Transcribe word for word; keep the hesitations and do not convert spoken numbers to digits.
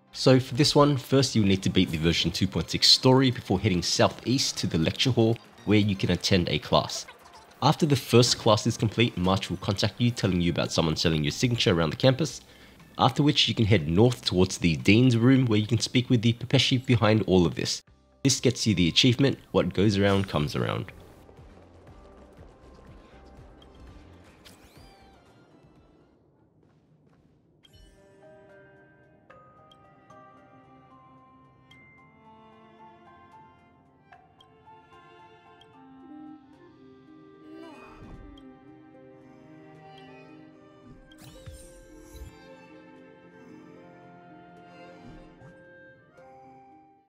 So for this one, first you'll need to beat the version two point six story before heading southeast to the lecture hall where you can attend a class. After the first class is complete, March will contact you telling you about someone selling your signature around the campus, after which you can head north towards the Dean's room where you can speak with the Pepeshi behind all of this. This gets you the achievement, what goes around comes around.